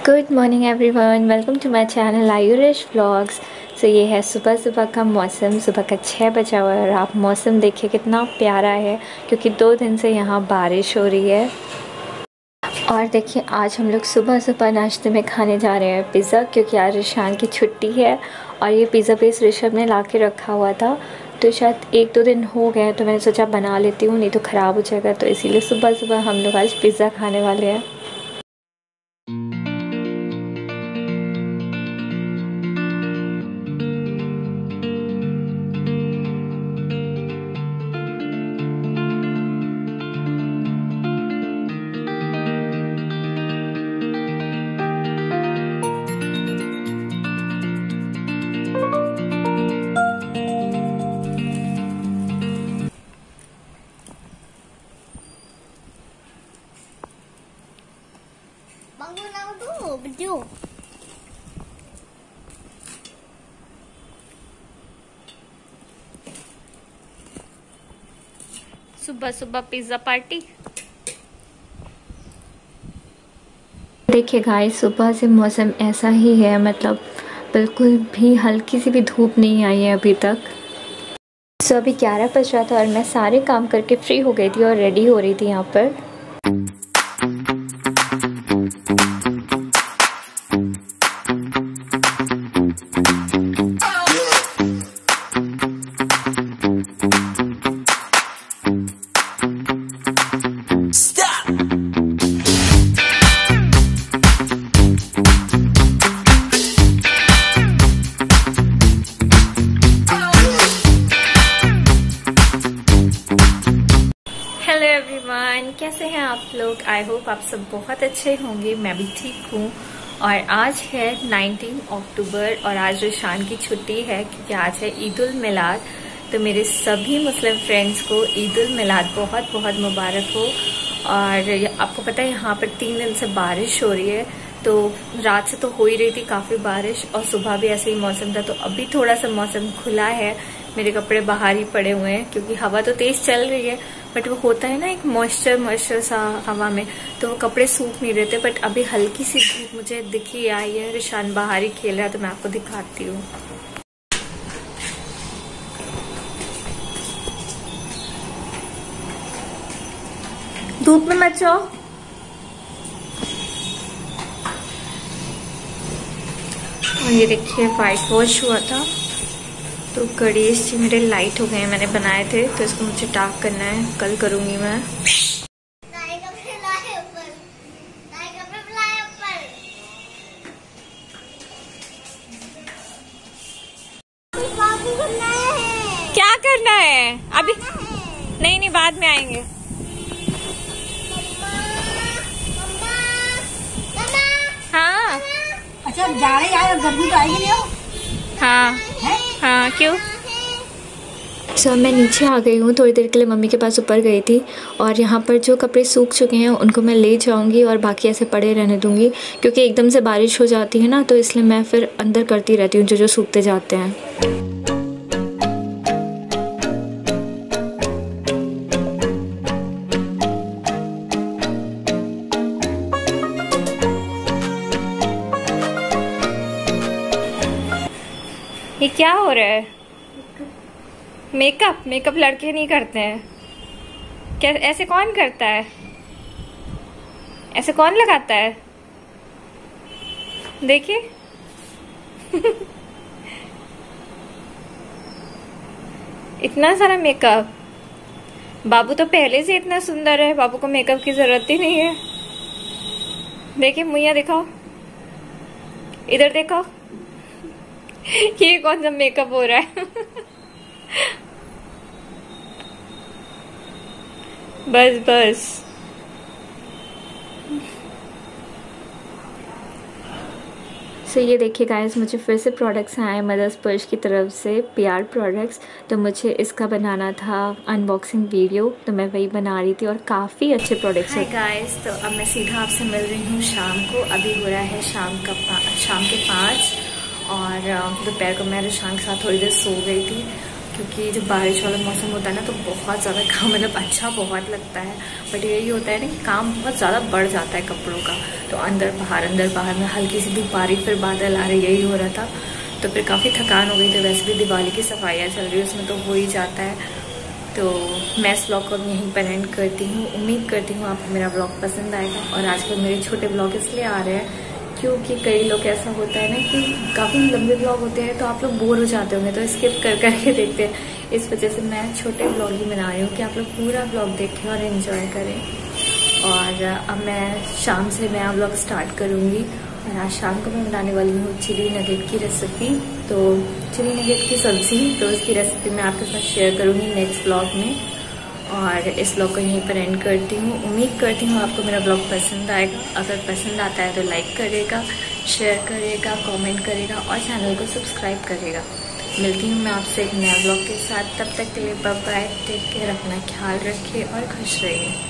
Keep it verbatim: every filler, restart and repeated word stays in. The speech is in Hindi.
Good morning everyone, welcome to my channel Ayuresh vlogs. So ये है सुबह सुबह का मौसम। सुबह का छः बजा हुआ है और आप मौसम देखिए कितना प्यारा है, क्योंकि दो दिन से यहाँ बारिश हो रही है। और देखिए आज हम लोग सुबह सुबह नाश्ते में खाने जा रहे हैं पिज़्ज़ा, क्योंकि आज ऋशान की छुट्टी है। और ये पिज़्ज़ा बेस ऋषभ ने ला के रखा हुआ था, तो शायद एक दो दिन हो गए, तो मैंने सोचा बना लेती हूँ, नहीं तो ख़राब हो जाएगा। तो इसीलिए सुबह सुबह हम लोग आज पिज़्ज़ा खाने वाले हैं। Bangun aku dulu, berdua. सुबह सुबह पिज़्ज़ा पार्टी। देखिए गाइस, सुबह से मौसम ऐसा ही है, मतलब बिल्कुल भी हल्की सी भी धूप नहीं आई है अभी तक। सो अभी ग्यारह बज रहा था और मैं सारे काम करके फ्री हो गई थी और रेडी हो रही थी यहाँ पर। हेलो एवरीवन, कैसे हैं आप लोग? आई होप आप सब बहुत अच्छे होंगे। मैं भी ठीक हूँ। और आज है उन्नीस अक्टूबर और आज ऋशान की छुट्टी है, क्योंकि आज है ईद उल मिलाद। तो मेरे सभी मुस्लिम फ्रेंड्स को ईद उल मिलाद बहुत बहुत मुबारक हो। और आपको पता है यहाँ पर तीन दिन से बारिश हो रही है, तो रात से तो हो ही रही थी काफ़ी बारिश, और सुबह भी ऐसे ही मौसम था। तो अभी थोड़ा सा मौसम खुला है, मेरे कपड़े बाहर ही पड़े हुए हैं, क्योंकि हवा तो तेज़ चल रही है, बट वो होता है ना एक मॉइस्चर मॉइस्चर सा हवा में, तो वो कपड़े सूख नहीं रहते। बट अभी हल्की सी धूप मुझे दिखी आई है, ऋशान बाहर ही खेल रहा है, तो मैं आपको दिखाती हूँ। धूप में मत जाओ। और ये देखिए वाइट वॉश हुआ था, तो गणेश जी मेरे लाइट हो गए हैं, मैंने बनाए थे, तो इसको मुझे डार्क करना है, कल करूंगी मैं। क्या करना है अभी? नहीं नहीं, बाद में आएंगे। हाँ अच्छा, जा रहे यार, गर्मी तो आएगी नहीं हो? हाँ हाँ, क्यों? सो so, मैं नीचे आ गई हूँ, थोड़ी देर के लिए मम्मी के पास ऊपर गई थी। और यहाँ पर जो कपड़े सूख चुके हैं उनको मैं ले जाऊँगी और बाकी ऐसे पड़े रहने दूँगी, क्योंकि एकदम से बारिश हो जाती है ना, तो इसलिए मैं फिर अंदर करती रहती हूँ जो जो सूखते जाते हैं। ये क्या हो रहा है? मेकअप मेकअप लड़के नहीं करते हैं क्या? ऐसे कौन करता है? ऐसे कौन लगाता है? देखिए इतना सारा मेकअप। बाबू तो पहले से इतना सुंदर है, बाबू को मेकअप की जरूरत ही नहीं है। देखिए मुइया दिखाओ, इधर देखो, ये कौन सा मेकअप हो रहा है? बस बस। सो so, ये देखिए गाइस, मुझे फिर से प्रोडक्ट्स आए मदर्स पर्च की तरफ से, पीआर प्रोडक्ट्स। तो मुझे इसका बनाना था अनबॉक्सिंग वीडियो, तो मैं वही बना रही थी, और काफ़ी अच्छे प्रोडक्ट्स हैं गाइस। तो अब मैं सीधा आपसे मिल रही हूँ शाम को। अभी हो रहा है शाम का शाम के पाँच, और दोपहर को मैं ऋशान के साथ थोड़ी देर सो गई थी, क्योंकि जब बारिश वाला मौसम होता है ना तो बहुत ज़्यादा काम मतलब अच्छा बहुत लगता है, बट यही होता है ना कि काम बहुत ज़्यादा बढ़ जाता है कपड़ों का। तो अंदर बाहर अंदर बाहर में हल्की सी धूप आ रही, फिर बादल आ रहे, यही हो रहा था। तो फिर काफ़ी थकान हो गई। तो वैसे भी दिवाली की सफाइयाँ चल रही है, उसमें तो हो ही जाता है। तो मैं इस ब्लॉग को यहीं पर एंड करती हूँ। उम्मीद करती हूँ आपको मेरा ब्लॉग पसंद आएगा। और आजकल मेरे छोटे ब्लॉग इसलिए आ रहे हैं क्योंकि कई लोग ऐसा होता है ना कि काफ़ी लंबे ब्लॉग होते हैं तो आप लोग बोर हो जाते होंगे, तो स्किप कर करके देखते हैं। इस वजह से मैं छोटे ब्लॉग ही बना रही हूँ कि आप लोग पूरा ब्लॉग देखें और एंजॉय करें। और अब मैं शाम से नया ब्लॉग स्टार्ट करूँगी। और आज शाम को मैं बनाने वाली हूँ चिली नगेट की रेसिपी। तो चिली नगेट की सब्ज़ी, तो उसकी रेसिपी मैं आपके साथ शेयर करूँगी नेक्स्ट ब्लॉग में। और इस ब्लॉग को यहीं पर एंड करती हूँ। उम्मीद करती हूँ आपको मेरा ब्लॉग पसंद आएगा। अगर पसंद आता है तो लाइक करेगा, शेयर करेगा, कमेंट करेगा और चैनल को सब्सक्राइब करेगा। मिलती हूँ मैं आपसे एक नया ब्लॉग के साथ। तब तक के लिए बाय बाय, टेक केयर, अपना ख्याल रखिए और खुश रहिए।